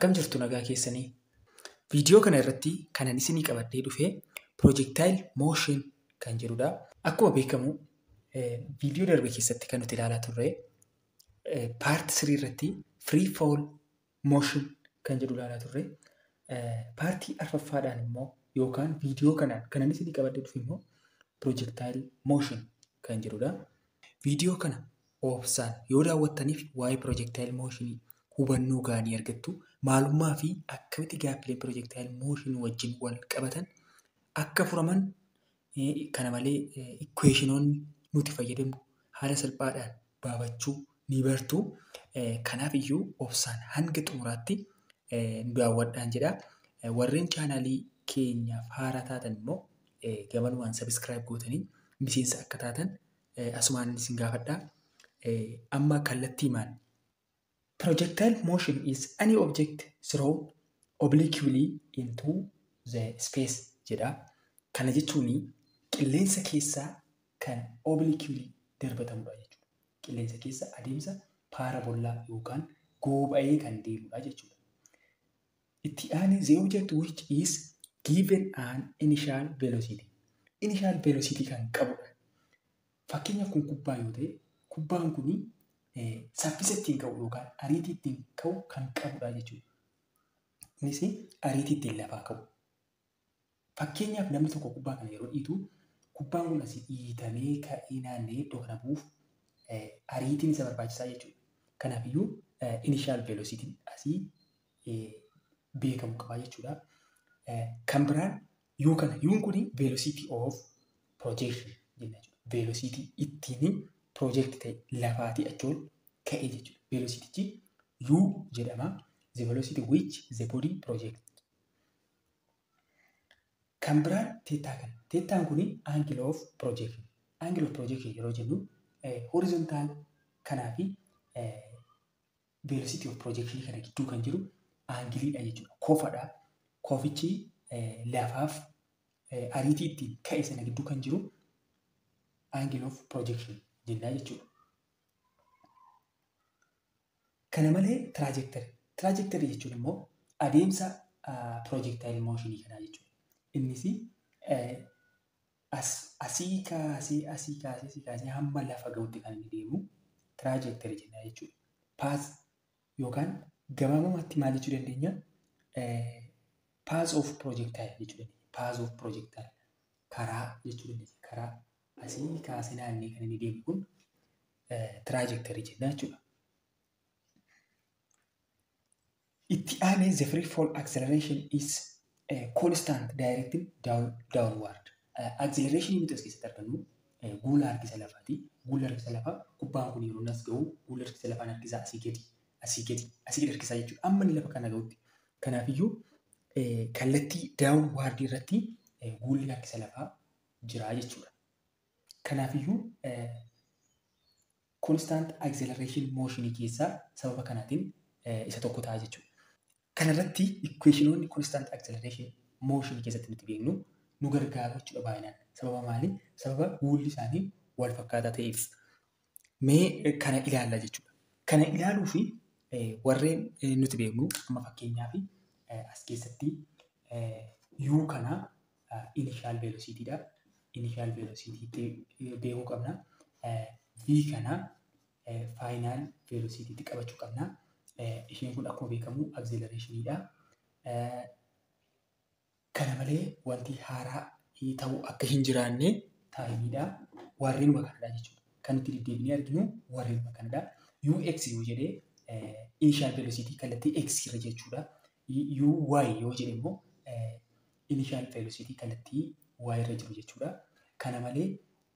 Akkam jirtu nagaa keessanii. Viidiyoo kana irratti kanan isinii qabadhee dhufee projectile motion kan jedhudha. Akkuma beekamu viidiyoo darbe keessatti kan nuti ilaalaa turre part 3 irratti free fall motion kan jedhu ilaalaa turre. Paartii arfaffaadhaan immoo yookaan viidiyoo kanaan kanan isinii qabadhee dhufe immoo projectile motion kan jedhudha. Viidiyoo kana obsaan yoo daawwattaniif waa'ee projectile motionii hubannoo gaanii argattu. Maalummaa fi akkamitti gaaffilee projectile motion wajjin wal qabatan akka furaman kana malee equationoonni nuti fayyadamnu haala salphaadhaan baafachuu ni bartu. Kanaaf iyyuu obsaan hanga xumuraatti nu daawwadhaan jedha. Warreen chaanaalii keenyaaf haaraa taatan immoo gabanumaan subscribe gootanii miseensa akka taatan asumaan isin gaafadhaa. Amma kallattiimaan projectile motion is any object thrown obliquely into the space jedha. Kana jechuun qilleensa keessaa kan obliquely darbatamudha jechuudha. Qilleensa keessa adeemsa paaraboolaa yookaan gooba'ee kan deemudha jechuudha. Itti aanee the object which is given an initial velocity. Initial velocity kan qabudha. Fakkeenyaaf kun kubbaa yoo ta'e, kubbaan kun saffisa ittiin ka'u yookaan ariitii ittiin ka'u kan qabudha jechuudha. Innis ariitii ittiin lafaa ka'u. Fakkeenyaaf namni tokko kubbaa kana yeroo dhiitu kubbaan kun asii dhiitamee ka'ee naanna'ee iddoo kana bu'uuf ariitiin isa barbaachisaa jechuudha. Kanaafiyyuu initial velocity asii beekamu qaba jechuudha. Kan biraan U kana U'n kun velocity of projection jenna jechuudha. Velocity ittiin project ta'e lafaatii achoon ka'e jechuudha. Velocity U jedhama. The velocity which the body project. Kan biraan teettaa kana. Teettaan kun angle of projection. Angle of projection yeroo jennu horizontal kanaa fi velocity of projection kana gidduu kan jiru angiliidha jechuudha. Kofadha. Kofichi lafaaf ariitii ittiin ka'e sana gidduu kan jiru angle of projection jennaa jechuudha. Kana malee trajectory. Trajectory jechuun immoo adeemsa projectile motionii kanaa jechuudha. Innis asii kaasee hamma lafa ga'utti kan inni deemu trajectory jennaa jechuudha. Path yookaan gabaabumatti maal jechuu dandeenya? Path of projectile jechuu dandeenya. Path of projectile karaa jechuu dandeenya. Karaa asii kaasee naannee kan inni deemu kun trajectory jennaa jechuudha. Itti aanee the free fall acceleration is constant directing downward. Acceleration nuti as keessatti argannu guula harkisa lafaati. Guula harkisa lafaa kubbaan kun yeroo as ga'u guula harkisa lafaan harkisaa asii gadi harkisaa jechuudha. Amma inni lafa kana ga'utti. Kanaafiyyuu kallattii downward irratti guulli harkisa lafaa jira jechuudha. Kanaafiyyuu constant acceleration motionii keessaa sababa kanaatiin isa tokko ta'a jechuudha. Kanarratti equationoonni constant acceleration motion keessatti nuti beeknu nu gargaaru jechuudha baay'inaan. Sababa maali? Sababa guulli isaanii wal fakkaataa ta'eef. Mee kana ilaalla jechuudha. Kana ilaaluu fi warreen nuti beeknu amma fakkeenyaaf as keessatti U kana initial velocity dha. Initial velocity beekuu qabna. V kana final velocity qabachuu qabna. Isheen kun akkuma beekamu acceleration dha. Kana malee wanti haaraa ta'uu akka hin jiraanne taa'imidha. Warreenuma kanadha jechuudha. Kan nuti deddeebinee arginu warreenuma kanadha. UX yoo jedhee initial velocity kallattii X irra jechuudha. UY yoo jedhe immoo initial velocity kallattii Y irra jiru jechuudha. Kana malee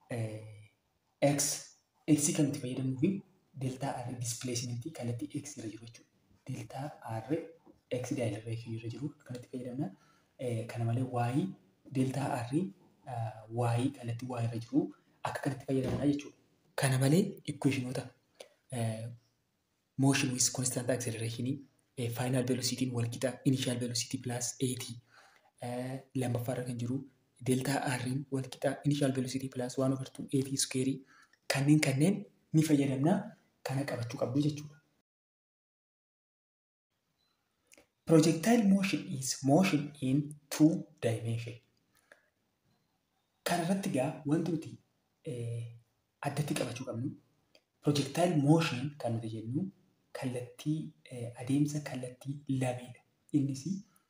X kan nuti fayyadamnuu fi delta R displacement kallattii X irra jiru jechuudha. Delta R X direction irra jiru kanatti fayyadamna. Kana malee Y delta R Y kallattii Y irra jiru akka kanatti fayyadamna jechuudha. Kana malee equationoota motion with constant acceleration final velocity wal qixa initial velocity plus AT lammaffaarra kan jiru delta R wal qixa initial velocity plus 1/2 AT square kanneen ni fayyadamna. Kana qabachuu qabdu jechuudha. Projectile motion is motion in 2 dimension. Kan irratti egaa wanti nuti addatti qabachuu qabnu projectile motion kan nuti jennu kallattii adeemsa kallattii lameedha. Innis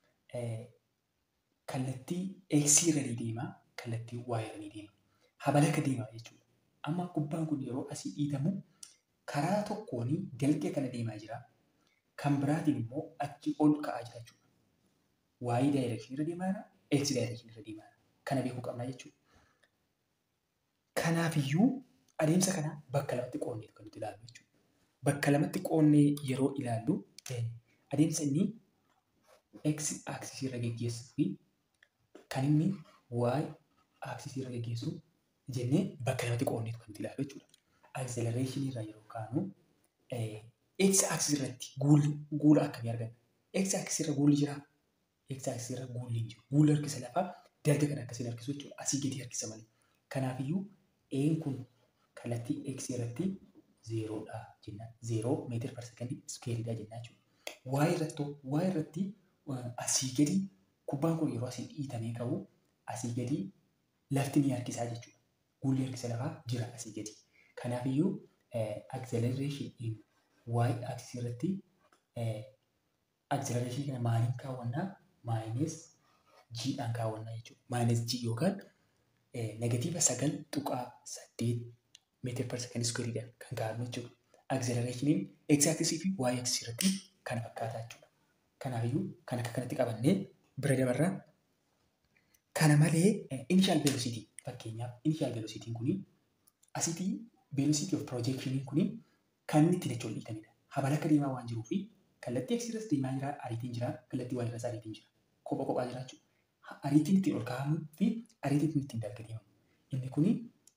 kallattii x irra ni deema, kallattii y irra ni deema. Habalaka deema jechuudha. Amma kubbaan kun yeroo asii dhiitamu karaa tokkoon dalga kana deemaa jira. Kan biraatiin immoo achi ol ka'aa jira jechuudha. Y direction irra deemaa jira, x direction irra deemaa jira. Kana beekuu qabna jechuudha. Kanaafiyyuu adeemsa kana bakka lamatti qoonnee kan nuti ilaallu jechuudha. Bakka lamatti qoonnee yeroo ilaallu adeemsa inni x axis irra geggeessuu fi kan inni y axis irra geggeessu jennee bakka lamatti qoonnee kan nuti ilaallu jechuudha. Acceleration irra yeroo kaanu x axis irratti guula akkamii arganna? X axis irra guulli jiraa? X axis irra guulli hin jiru. Guulli harkisa lafaa dalga kana akkasiin harkisu jechuudha. Asii gadi harkisa malee. Kanaafiyyuu een kun kallattii x irratti 0dha jenna. 0 meetir per sekondi iskeeridha jenna jechuudha. Y irratti asii gadi kubbaan kun yeroo asii dhiitamee qabu asii gadi lafti ni harkisaa jechuudha. Guulli harkisa lafaa jira asii gadi. Kanaafiyyuu acceleration in y axis irratti acceleration kana maaliin kaawwannaa? Minus g dhaan kaawwannaa jechuudha. Minus g yookaan negatiiva 9.8 meetir per sekondi iskeeridhaan kan kaa'amu jechuudha. Accelerationin x axis fi y axis irratti kana fakkaataa jechuudha. Kanaafiyyuu kan akka kanatti qabannee bira dabarraa. Kana malee initial velocity fakkeenyaaf initial velocity kuni asitti velocity of projection kuni kan inni ittiin ol dhiitamedha. Habalaka deemaa waan jiruufi kallattii x irras deemaa jira, ariitiin jira, kallattii y irras ariitiin jira. Kophaa kophaa jira jechuudha. Ariitiin ittiin ol kaa'amuu fi ariitiin ittiin dalga deemamu. Inni kuni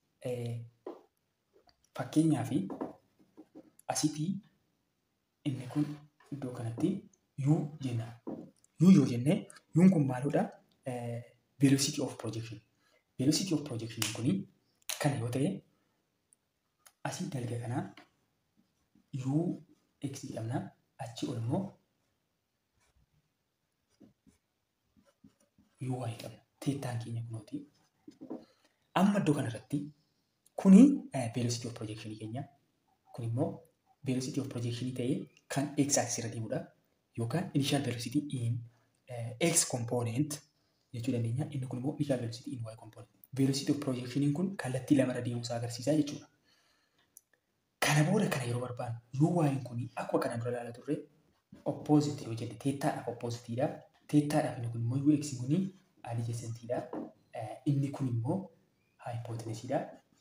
fakkeenyaaf asitti inni kun iddoo kanatti u jenna. U yoo jenne uun kun maaludha? Velocity of projection. Velocity of projection kuni kan yoo ta'e asii dalga kanaa u x jedhamna. Achi ol immoo u y qabna. Teettaan keenya kunooti. Amma iddoo kanarratti kuni velocity of projection keenya. Kun immoo velocity of projection ta'ee kan x axis irra deemudha. Yookaan initial velocity in x component jechuu dandeenya. Inni kun immoo initial velocity in y component. Velocity of projection kun kallattii lamarra deemuusaa agarsiisaa jechuudha. Kana booda kana yeroo barbaannu uy kun akkuma kana dura ilaalaa turre opposite yoo jenne teettaadhaaf oppositeedha. Teettaadhaaf inni kun immoo ux kun adjacentidha. Inni kun immoo hypotenusidha.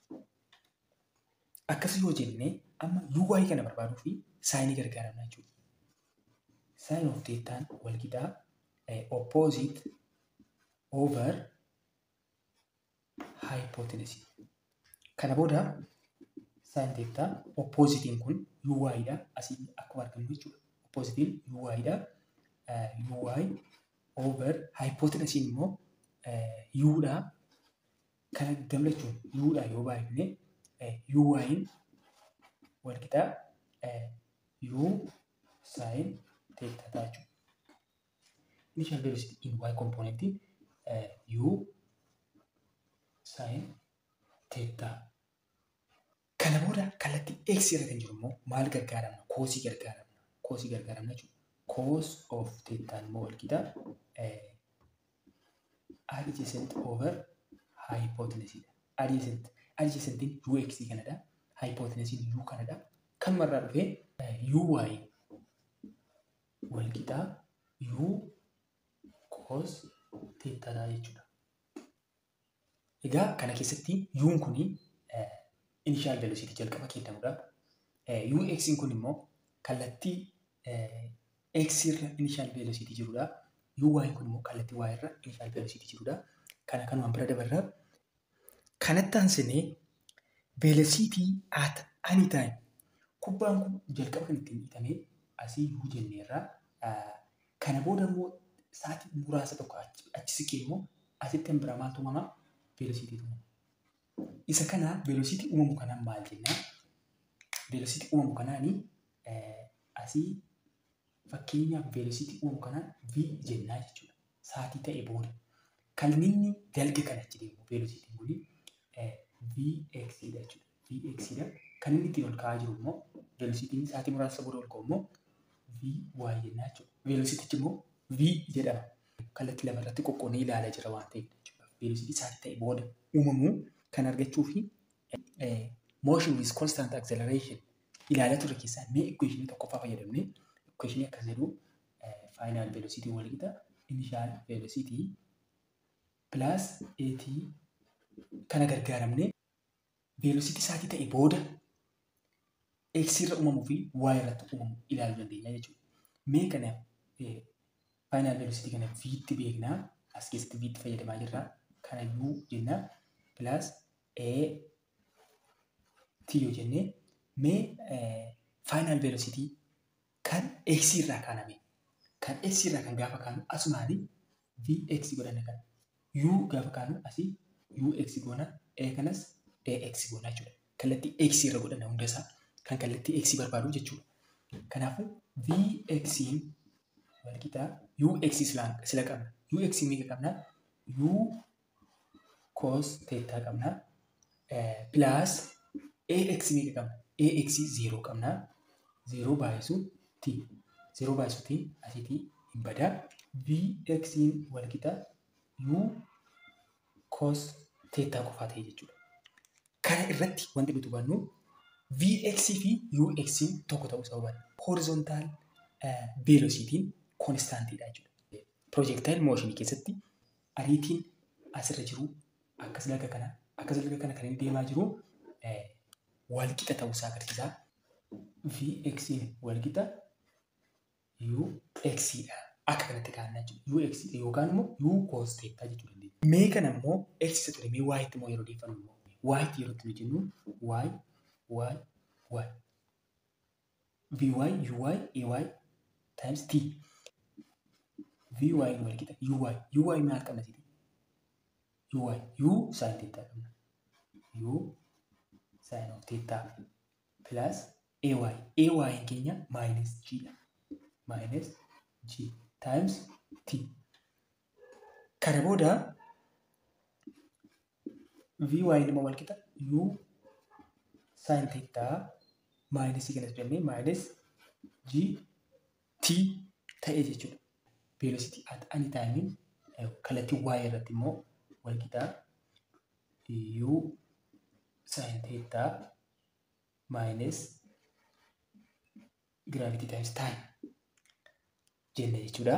Akkas yoo jenne amma uy kana barbaaduu fi saayinii gargaaramna jechuudha. Sin of teettaan wal qixaa opposite over hypotenuse. Kana booda sin teettaa oppositiin kun uy'dha. Asii akkuma argamu jechuudha. Oppositiin uy'dha. Uy over hypotenusiin immoo u'dha. Kana gamlachuun u'dha yoo baay'ifne uyn wal qixaa u sin teettaa jechuudha. Initial velocity in y component u sin teettaa. Kana booda kallattii x irra kan jiru immoo maal gargaaramna? Koosii gargaaramna. Koosii gargaaramna jechuudha. Cos of teettaan immoo wal qixaa adjacent over hypotenusidha. Adjacentiin ux kanadha. Hypotenusiin u kanadha. Kan marraa dhufee uy wal qixaa u cos teettaadha jechuudha. Egaa kana keessatti uun kuni initial velocity jalqaba kennamudha. Ux kun immoo kallattii x irra initial velocity jirudha. Uy kun immoo kallattii y irra initial velocity jirudha. Kana kanumaan bira dabarraa. Kanatti aansinee velocity at any time. Kubbaan kun jalqaba kan ittiin dhiitamee asii u jenneerraa. Kana booda immoo sa'aatii muraasa tokko achi siqee immoo asitti bira maaltu uumamaa? Velocity uumamu. Isa kana velocity uumamu kanaan maal jennaa? Velocity uumamu kanaani asii fakkeenyaaf velocity uumu kanaan V jennaa jechuudha. Sa'aatii ta'e booda. Kan inni dalga kana achi deemu velocity kuni Vx dha jechuudha. Vx dha. Kan inni ittiin ol ka'aa jiru immoo velocity sa'aatii muraasa booda ol ka'u immoo Vy jennaa jechuudha. Velocity immoo V jedhama. Kallattii lama irratti qoqqoodnee ilaalaa jira waan ta'eef jechuudha. Velocity sa'aatii ta'e booda uumamu kan argachuu fi motion with constant acceleration ilaalaa turre keessaa mee equation tokkoffaa fayyadamnee equation akkas jedhu final velocity wal qixa initial velocity plus at kana gargaaramnee velocity sa'aatii ta'e booda x irra uumamuu fi y irratti uumamu ilaaluu dandeenya jechuudha. Mee kana final velocity kana v tti beeknaa as keessatti v tti fayyadamaa jirra. Kana u jenna plus a t yoo jennee mee final velocity kan x irraa kaaname kan x irraa kan gaafa kaanu asumaani vx godhanna kan u gaafa kaanu asii ux goona a kanas ax goona jechuudha. Kallattii x irra godhanna hunda isaa kan kallattii x barbaadu jechuudha. Kanaafuu vx wal qixa ux sila qabna. Ux meeqa qabna? u cos theta qabna plus ax meeqa qabna? ax 0 qabna. 0 baay'isu t. 0 baay'isu t asitti hin badaa. vx wal qixa u cos theta qofaa ta'e jechuudha. Kana irratti wanti nuti hubannu vx fi ux tokko ta'uu isaa hubanna. Horizontal velocity constantidha jechuudha. Projectile motion keessatti ariitiin asirra jiru akkas dalga kana kan inni deemaa jiru wal qixa ta'uu isaa agarsiisa. Vx wal qixa ux dha. Akka kanatti kaa'annaa jechuudha. Ux yookaan immoo u cos theta jechuu dandeenya. Mee kana immoo x isa ture mee y tti immoo yeroo deeffannu immoo y tti yeroo itti jennu y vy uy ay times t vy wal qixa uy maal qabna jedhi u sin theta qabna u sin of theta plus ay keenya minus g dha minus g times t. Kana booda vy immoo wal qixa u sin theta minus kanas jennee minus g t ta'e jechuudha. Velocity at any time kallattii y irratti immoo wal qixa u sin theta minus gravity times time jenne jechuudha.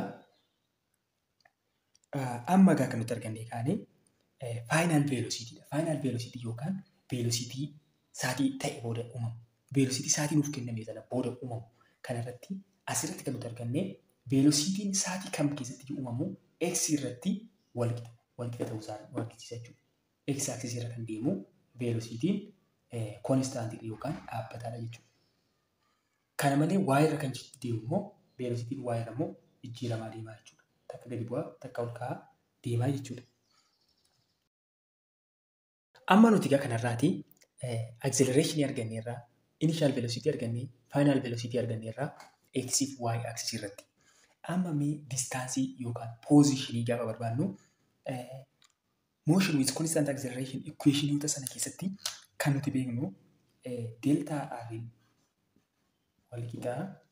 Amma egaa kan nuti arganne kaane final velocity dha. Final velocity yookaan velocity sa'aatii ta'e booda uumamu. Velocity sa'aatii nuuf kenname sana booda uumamu. Kanarratti asirratti kan nuti arganne velocitiin sa'aatii kam keessatti uumamu x irratti wal qixa ta'uu isaa agarsiisa jechuudha. X axis irra kan deemu velocitiin constant yookaan dhaabbataadha jechuudha. Kana malee y irra kan deemu immoo velocitiin y irra immoo jijjiiramaa deemaa jechuudha. Takka gadi bu'aa takka ol ka'aa deemaa jechuudha. Amma nuti egaa kanarraati acceleration arganneerraa initial velocity argannee final velocity arganneerraa x fi y axis irratti. Amma mee distaansii yookaan positionii gaafa barbaannu motion with constant acceleration equationota sana keessatti kan nuti beeknu delta r wal qixa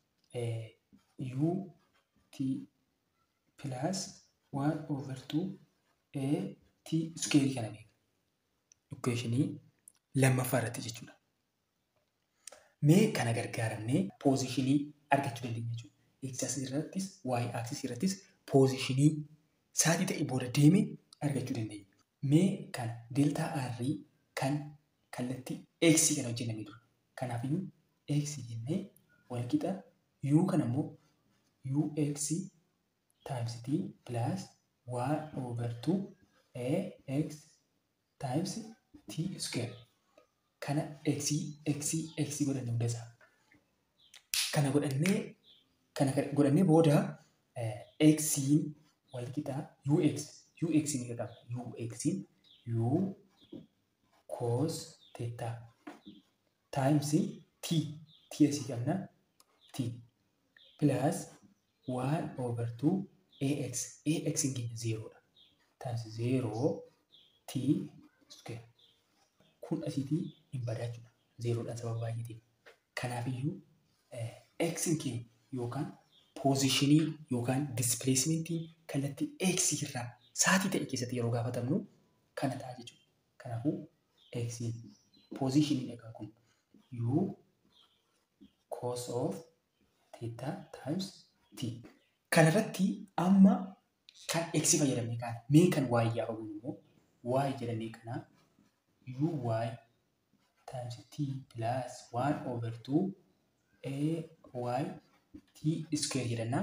u t plus 1/2 a t square kana beekna. Equationii lammaffaa irratti jechuudha. Mee kana gargaaramnee positionii argachuu dandeenya jechuudha. X axis irrattis y axis irrattis positionii sa'aatii ta'e booda deeme argachuu dandeenya. Mee kana delta r kan kallattii x kana hojjenname dura. Kanaafiyyuu x jennee wal qixa u kana immoo ux times t plus 1/2 ax times t square. Kana x godhanne hunda isaa. Kana godhannee booda x wal qixa ux ni qabna. Ux u cos theta times t asii qabna t plus 1/2 ax. ax in keenya 0 dha. Times 0 t square. Kun asiitii hin badaa jechuudha. 0dhaan sababa baay'eetiif. Kanaafiyyuu x in keenya yookaan poozishinii yookaan displacement kallattii x irraa saatii ta'e keessatti yeroo gaafatamnu kana ta'a jechuudha. Kanaafuu x poozishinii egaa kun u cos of theta times t. Kanarratti amma kan x fayyadamne kana mee kan y yaa ta'u immoo y jedhamee kana uy times t plus 1/2 ay t square jedhanna.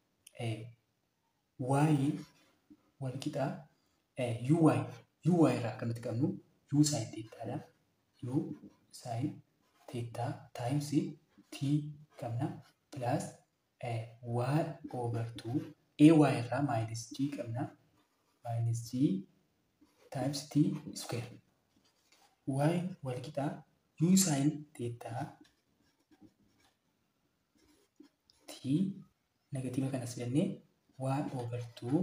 Y wal qixa uy irraa kan nuti qabnu u sin theta dha. U sin theta times t qabna plus 1/2 ay irraa minus g qabna minus g times t square. Y wal qixa u sin theta t negatiiva kanas jennee 1/2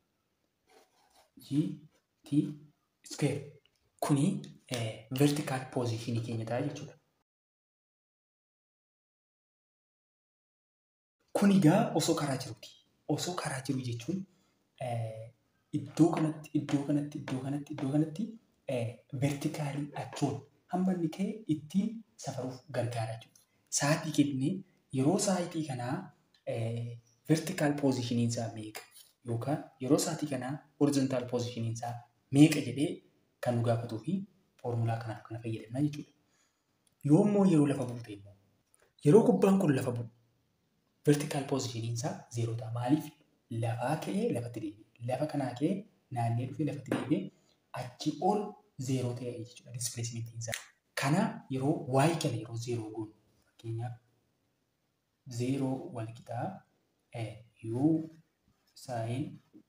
g t square. Kuni vertical position keenya ta'a jechuudha. Kun egaa osoo karaa jiruuti. Osoo karaa jiru jechuun iddoo kanatti vertikaalii achuun hamma inni ka'e ittiin safaruuf gargaara jechuudha. Sa'aatii kennee yeroo sa'aatii kanaa vertical position isaa meeqa yookaan yeroo sa'aatii kanaa horizontal position isaa meeqa jedhee kan nu gaafatuu fi foormulaa kanaaf kana fayyadamna jechuudha. Yoommoo yeroo lafa buute immoo yeroo kubbaan kun lafa bu'u vertical position isaa 0 ta'a. Maaliif? Lafaa ka'ee lafatti deebi'e. Lafa kanaa ka'ee naannee dhufee lafatti deebi'e achi ol 0 ta'e jechuudha displacement isaa. Kana yeroo y kana yeroo 0 goonu fakkeenyaaf 0 wal qixaa u sin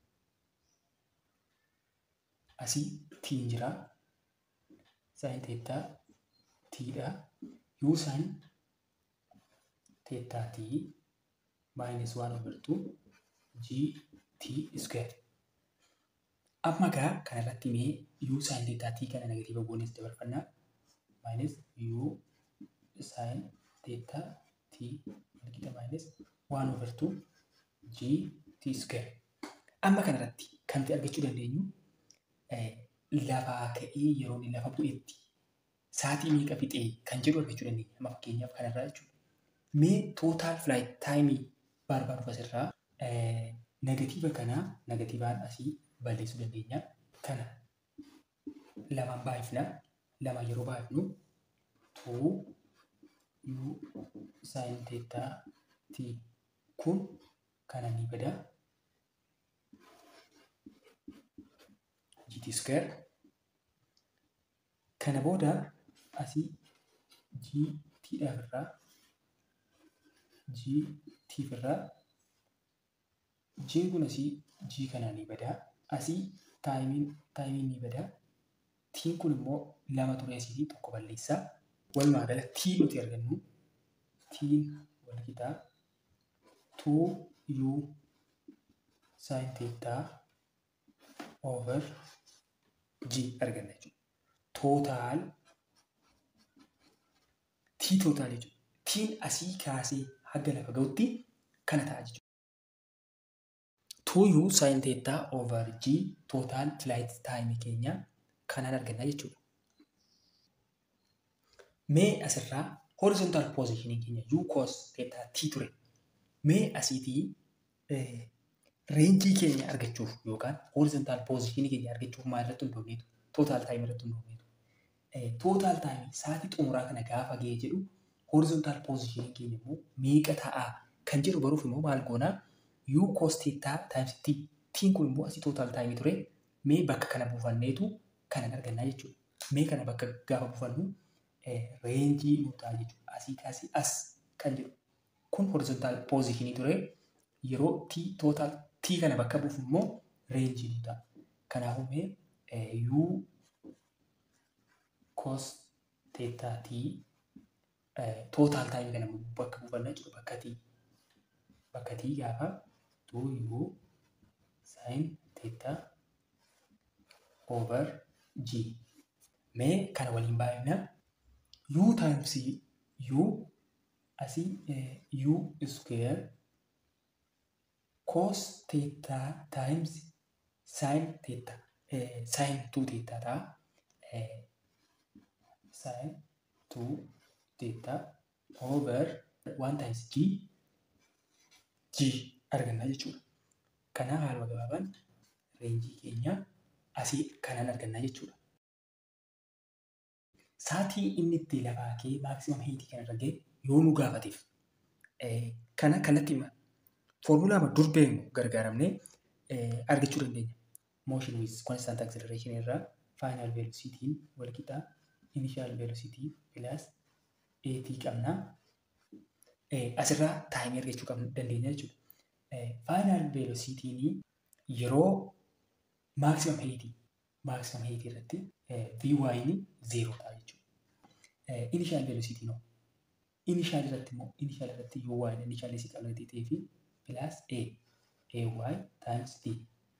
asii t jira sin theta t dha. U sin theta t minus 1/2 g t square. Amma gaa kanarratti mee u sin theta t kana negatiiva goonis dabarfannaa minus u sin theta t minus 1/2 g t square. Amma kanarratti kan ta'e argachuu dandeenyu lafaa ka'ee yeroo inni lafa bu'etti sa'aatii meeqa fixee kan jedhu argachuu dandeenya. Amma fakkeenyaaf kanarraa jechuudha. Mee total flight time barbaaduuf asirraa negatiiva kanaa negatiivaan asii balleessuu dandeenya. Kana lamaan baay'ifna. Lama yeroo baay'ifnu 2 u sin theta t kun kana ni bada gt square. Kana booda asii gt irraa gt irraa j kun asii g kana ni bada asii taayimiin ni bada tiin kun immoo lama ture asii tokko balleessaa. Walumaa gala tii nuti argannu tiin wal qixaa 2 u sin theta over g arganna jechuudha. Total jechuudha. Tiin asii kaasee haga lafa ga'utti kana ta'a jechuudha. 2u sin theta over g total flight time keenya kanaan arganna jechuudha. Mee asirraa horizontal position keenya u cos theta t ture. Mee asiitii reenjii keenya argachuuf yookaan horizontal position keenya argachuuf maal irratti hundoofneetu? Total time irratti hundoofneetu. Total time sa'aatii xumuraa kana gaafa ga'ee jedhu horizontal position keenya immoo meeqa ta'a kan jedhu baruuf immoo maal goonaa? U cos theta times t. Tiin kun immoo asii total time ture. Mee bakka kana buufanneetu kanan argannaa jechuudha. Mee kana bakka gaafa buufannu reenjii nu ta'a jechuudha. Asii kaasii as kan jedhu. Kun horizontal position ture. Yeroo t total t kana bakka buufu immoo reenjii nu ta'a. Kanaafuu mee u cos theta t total time kana bakka buufanna jechuudha. Bakka t bakka t gaafa 2u sin theta over g. Mee kana waliin baay'ina u times u asii u square cos theta times sin theta sin 2 theta ta'a. Sin 2 theta over 1 times g arganna jechuudha. Kana haaluma gabaabaan reenjii keenya asii kanaan argannaa jechuudha. Saatii inni itti lafaa kee maaksimaam hiitii kan irra ga'e yoo nu gaafateef kana kanatti foormulaa dur beeknu gargaaramnee argachuu dandeenya. Motion with constant acceleration irraa final velocity wal qixaa initial velocity plus at qabna. Asirraa taayimii argachuu dandeenya jechuudha. Final velocity yeroo maximum height irratti vy ni 0 ta'a jechuudha. Initial velocity no. Initial irratti uy initial is qabnatee fi plus ay times t.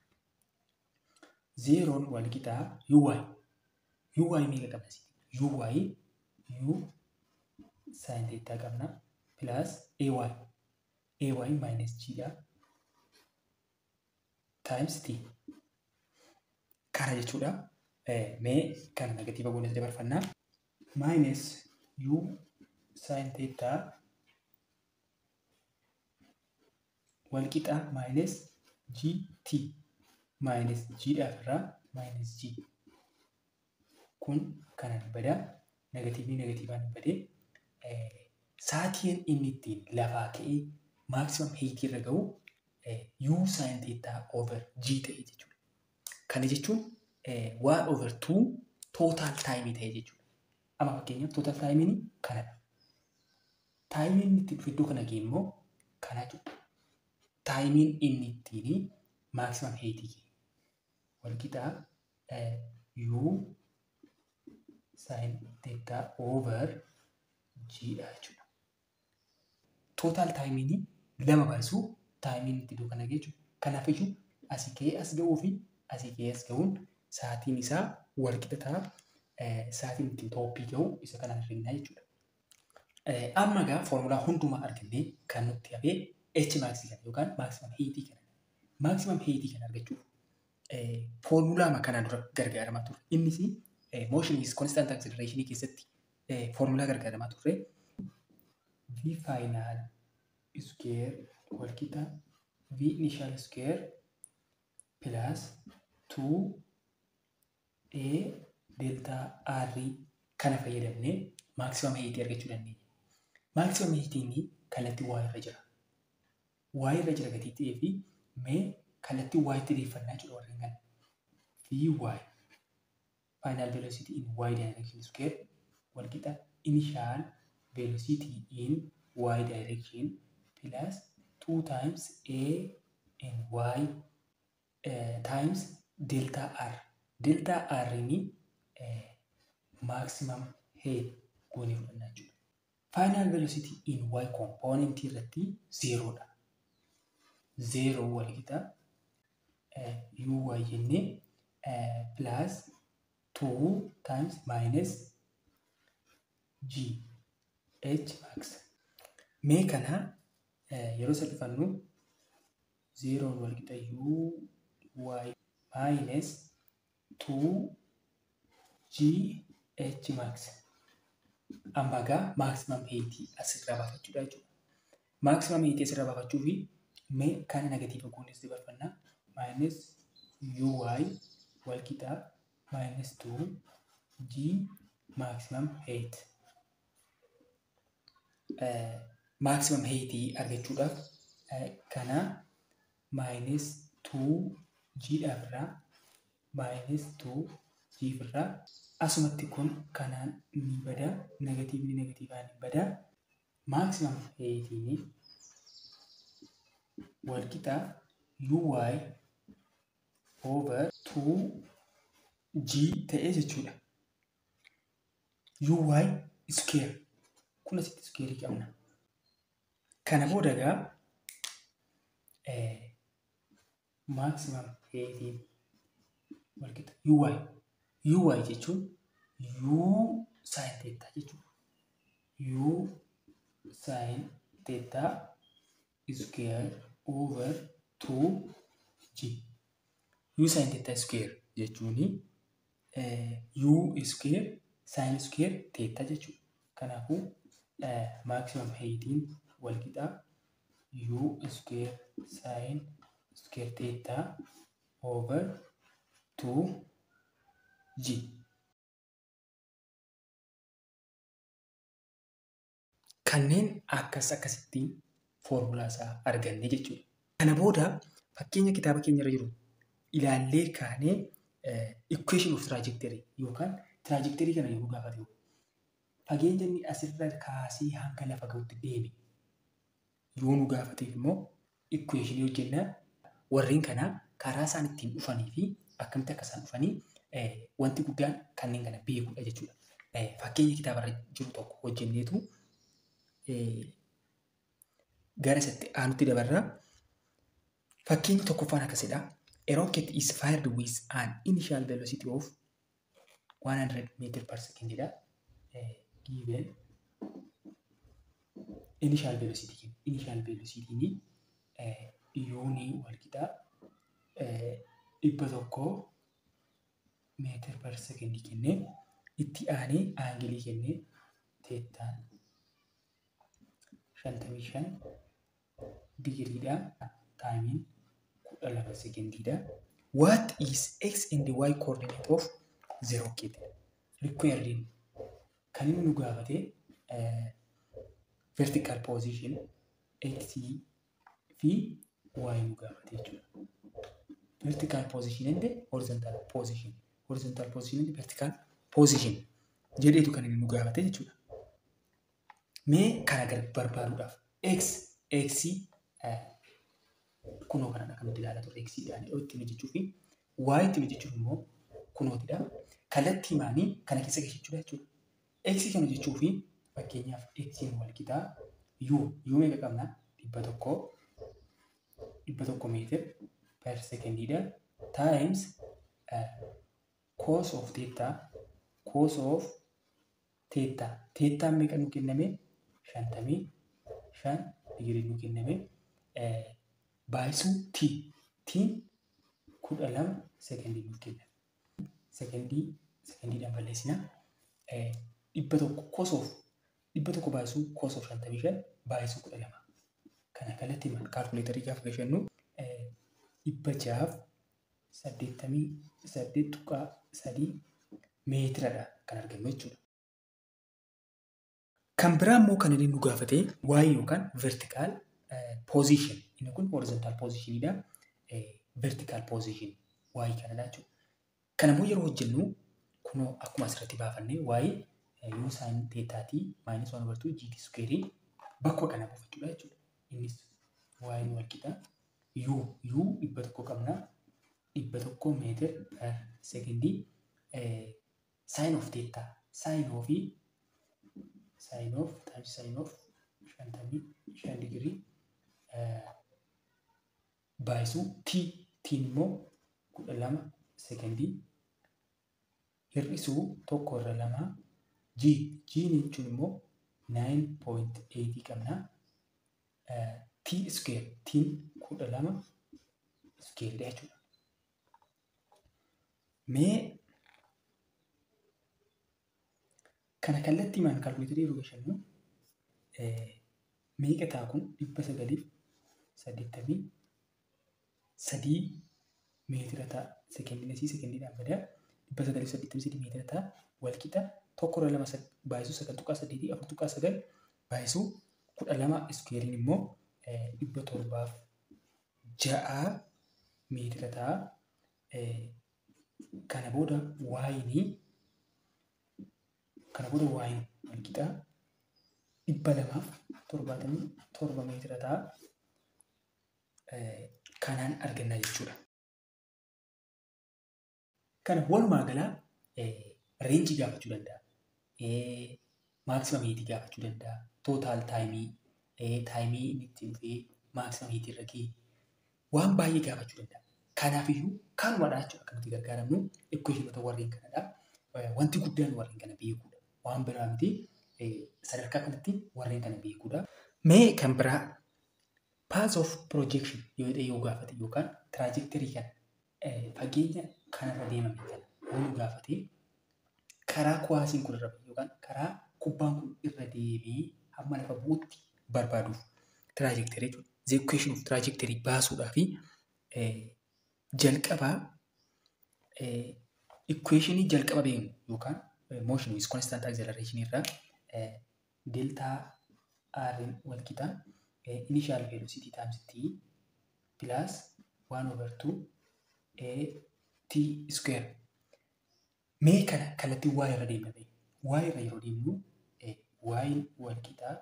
0 wal qixaa uy meeqa qabna si? Uy u sin theta qabna plus ay minus g dha times t. Kana jechuudha. Mee kana negatiiva goonee dabarfannaa. Minus u sin theta wal qixaa minus gt minus g dhaafirraa minus g. Kun kanaan bada negatiivaan badee saatiin inni ittiin lafaa ka'ee maximum height irra ga'u u sin theta over g ta'e jechuudha. Kana jechuun 1 over 2 total time ta'e jechuudha. Amma fakkeenyaaf total time kanadha. Time inni itti iddoo kana ga'e immoo kana jechuudha. Time inni ittiin maximum height wal qixaa u sin theta over g dha jechuudha. Total time lama baasuu time itti iddoo kana ga'e jechuudha. Kanaaf iyyuu asii ka'ee as ga'uu fi asii ka'ee as ga'uun sa'aatiin isaa wal qixa ta'a. Sa'aatiin ittiin tooppii ga'u isa kanaan hir'inaa jechuudha. Amma egaa foormulaa hundumaa argannee kan nutti hafee h max kan yookaan maximum height kana. Maximum height kana argachuuf foormulaa kanaan dura gargaaramaa turre. Innis motion with constant acceleration keessatti foormulaa gargaaramaa turre. V final square wal qixa V initial square plus 2a delta r kana fayyadamnee maximum height argachuu dandeenya. Maximum height kallattii y irra jira. Y irra jira gatii ta'ee fi mee kallattii y itti deeffannaa jiru warreen kana. Vy final velocity in y direction square wal qixa initial velocity in y direction plus 2 times a and y times delta r. Delta r maximum height goonee fudhannaa jechuudha. Final velocity in y component irratti 0 dha. 0 wal qixa uy jennee plus 2 times minus g h max. Mee kana yeroo salphifannu 0 wal qixa uy minus 2 g h max. Amma egaa maximum height asirraa baafachuudha jechuudha. Maximum height asirraa baafachuu fi mee kana negatiiva goonee dabarfannaa minus uy wal qixa minus 2 g maximum height. Maximum height argachuudhaaf kana minus 2 g dhaafirraa minus 2 g irraa asumatti kun kanaan ni bada negatiivaan ni bada. Maximum height wal qixa uy over 2 g ta'ee jechuudha. Uy square kun asitti square qabna. Kana booda egaa maximum heightiin walqixa uy. uy jechuun u sin theta jechuudha. u sin theta square over 2g. u sin theta square jechuun u square sin square theta jechuudha. Kanaafuu maximum heightiin walqixa u square sin square theta over 2g. Kanneen akkasitti foormulaa isaa arganne jechuudha. Kana booda fakkeenya kitaaba keenya irra jiru ilaallee kaanee equation of trajectory yookaan trajectory kana yeroo gaafate fageenya inni asirra kaasee hanga lafa ga'utti deeme yoo nu gaafateef immoo equation hojjennaa warreen kana karaa isaan ittiin dhufanii fi akkamitti akka isaan dhufanii wanti guddaan kanneen kana beekuudha jechuudha. Fakkeenya kitaaba irra jiru tokko hojjenneetu gara isatti aanutti dabarraa. Fakkeenyi tokkoffaan akkasidha. A rocket is fired with an initial velocity of 100 meter per second. Given initial velocity ni ioni walqixa 100 meter per second kenne itti aanee aangilii kenne teettaan 55 degreedha. Taayimiin 12 secondiidha. What is x and y coordinate of the rocket? Required kan inni nu gaafate vertical position x fi y nu gaafate jechuudha. Vertical position and horizontal position. Horizontal position and vertical position jedheetu kan inni nu gaafate jechuudha. Mee kana barbaaduudhaaf x kunoo kanadha kan nuti ilaalaa turre x dhaan ittiin hojjechuu fi y ittiin hojjechuuf immoo kunootidha. Kallattii maanii kana keessa gashachuudha jechuudha. X kan hojjechuu fi fakkeenyaaf x walqixaa u meeqa qabna 100 meter per secondiidha times cos of theta theta meeqa nu kenname 55 digirii nu kenname baay'isuu t 12 sekondii nuuf kenname. Sekondiidhaan balleessina. 100 cos of 100 baay'isuu cos of 55 baay'isuu 12. Kana kalatti maal kaalkuleetarii gaafa gashannu 688.3 meetiradha kan argannu jechuudha. Kan biraa immoo kan inni nu gaafate y yookaan vertical position. Inni kun horizontal positionidha. Vertical position y kanadha jechuudha. Kana immoo yeroo hojjennu kunoo akkuma asirratti baafanne y u sin theta minus 1/2 gt square bakka kana buufachuudha jechuudha. Innis y walqixa u 100 qabna 100 meter per secondii sin of theta sin of times sin of 55 degree baay'isuu t immoo 12 sekondii hir'isuu 1/2 g jechuun immoo 9.8 qabna t square t 12 square jechuudha. Mee kana kallattii maan kaalkuleetarii yeroo gashannu meeqa ta'a kun 983 meetira ta'a. Sekondiidhaan bada 983 meetira ta'a. Walqixa 1/2 baay'isuu 9.8 4.9 baay'isuu 12 iskuweeriin immoo 706 meetira ta'a. Kana booda y walqixa 277 meetira ta'a. Kanaan arganna jechuudha. Kana walumaa galaa reenjii gaafachuu danda'a. Maximum height gaafachuu danda'a. Total taayimii inni ittiin dhufee maximum height irra ga'e waan baay'ee gaafachuu danda'a. Kanaafiyyuu kanumadha jechuudha kan nuti gargaaramnu equationota warreen kanadha. Wanti guddaan warreen kana beekuudha. Waan biraa miti sadarkaa kanatti warreen kana beekuudha. Mee kan biraa path of projection yoo gaafate yookaan trajectory kana fageenya kanarra deemame kana yoo gaafate karaa kuwaasiin kun irra yookaan karaa kubbaan kun irra deemee hamma lafa bu'uutti barbaaduuf trajectory jechuudha. The equation of trajectory baasuudhaa fi jalqabaa equationii jalqaba beeknu yookaan motion with constant acceleration irraa delta r wal qixa initial velocity times t plus 1/2 t square. Mee kana kallattii y irra deemna ta'e y irra yeroo deemnu y wal qixa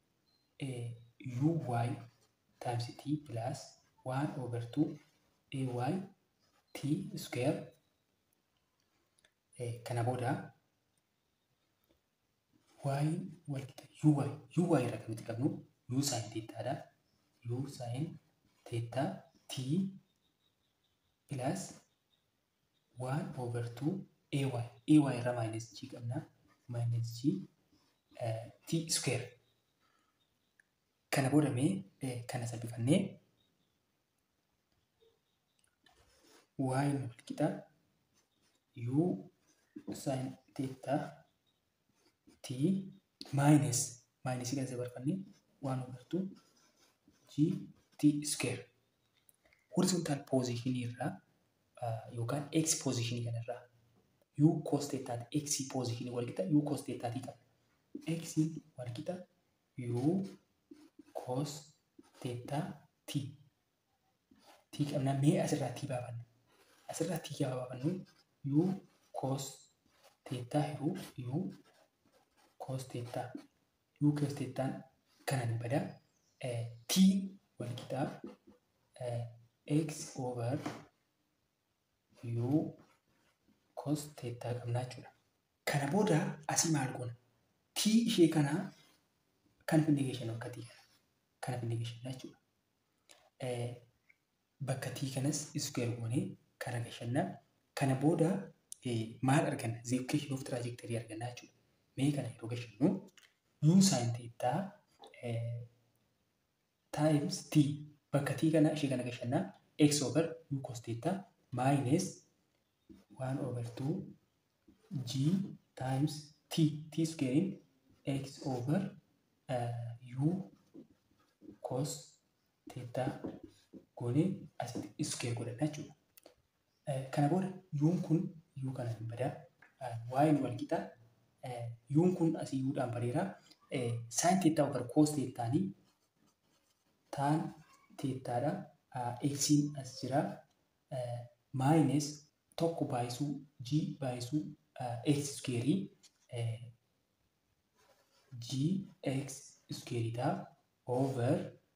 uy times t plus 1/2 ay t square. Kana booda y wal qixa uy irra kan nuti qabnu u sin theta dha. U sin theta t plus 1/2 ay irra minus g qabna minus g t square. Kana booda mee kana salphifannee y wal qixa u sin theta t minus kan barbaanne 1/2 g t square. Horizontal position irraa yookaan x position kanarraa u cos theta x position wal qixa u cos theta t qabna. X wal qixa u cos theta t qabna. Mee asirraa t baafanna. Asirraa t gaafa baafannu u cos theta hiruu u cos theta kanan bada t wal qixa x over u cos theta qabna jechuudha. Kana booda asii maal goona? T ishee kana kan finneegeeshan bakka t kana finneegeeshan jechuudha. Bakka t kanas square goonee kana gashanna. Kana booda maal arganna? The equation of trajectory arganna jechuudha. Mee kana yeroo gashannu u sin theta times t bakka t kana ishee kana gashanna x over u cos theta minus 1/2 g times t square x over u cos theta goonee asitti square godhanna jechuudha. Kana booda uun kun u kana hin badaa y wal qixa uun kun asii uudhaan bareera sin theta over cos theta ni tan theta dha. Xin as jira minus tokko baayisuu g baayisuu x square gx square dha over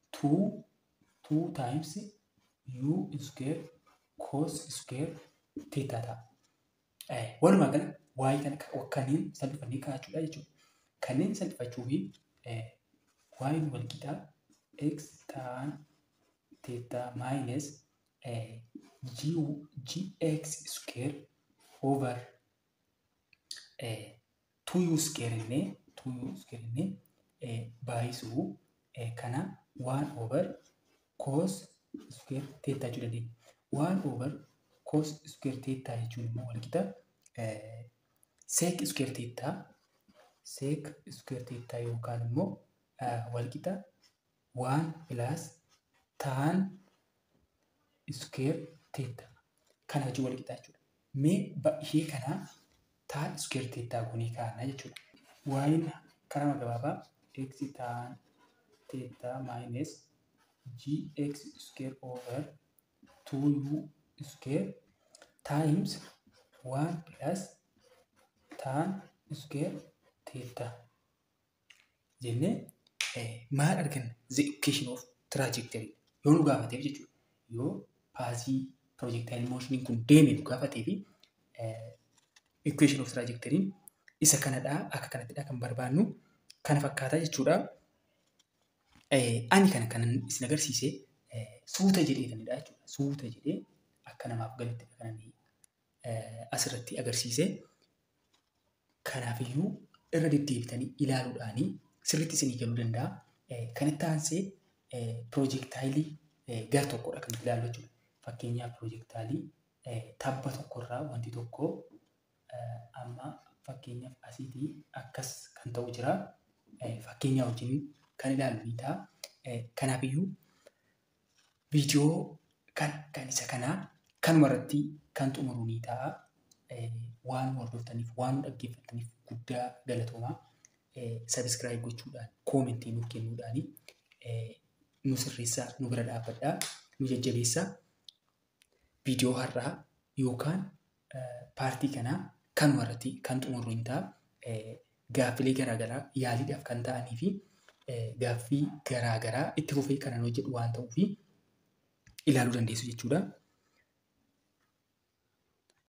2 times u square cos square theta dha. Walumaa gala y kana kanneen salphifannee kaa'achuudha jechuudha. Kanneen salphifachuu fi y wal qixa x tan theta minus gx square over 2u square inni baayisuu kana 1 over cos square theta jechuu dandeenya. 1 over cos square theta jechuun immoo wal qixa sec square theta yookaan immoo wal qixa 1 plus tan square theta kana wajjin wal qixa jechuudha. Mee ishee kana tan square theta goonee kaa'anna jechuudha. Y'n karaa gabaabaa x tan theta minus gx square over 2u square times 1 plus tan square theta jennee maal arganna? The equation of trajectory yoo nu gaafateef jechuudha. Yoo paasii projectile motion kun deeme nu gaafatee fi equation of trajectory isa kanadha. Akka kanattidha kan barbaannu kana fakkaata jechuudha. Ani kanan isin agarsiise suuta jedheetanidha jechuudha. Suuta jedhee akka namaaf galutti kan asirratti agarsiise. Kanaafiyyuu irra deddeebitanii ilaaluudhaanii sirriitti isinii galuu danda'a. Kanatti aansee piroojeektaayilii gar tokkodha kan ilaallu jechuudha. Fakkeenyaaf piroojeektaayilii tabba tokkorraa wanti tokko amma fakkeenyaaf asiitii akkas kan ta'u jira. Fakkeenyaa wajjin kan ilaallu ni ta'a. Kanaafiyyuu viidiyoo kan isa kanaa kanumarratti kan xumuru ni ta'a. Waan hordoftaniif, waan dhaggeeffataniif guddaa galatoomaa. Sabiskiraayib gochuudhaan, koomentii nuuf kennuudhaan nu sirreessaa, nu bira dhaabbadhaa, nu jajjabeessaa. Viidiyoo har'aa yookaan paartii kanaa kanumarratti kan xumuru ni ta'a. Gaaffilee garaagaraa yaaliidhaaf kan ta'anii fi gaaffii garaagaraa itti fufee kanan hojjedhu waan ta'uuf ilaaluu dandeessu jechuudha.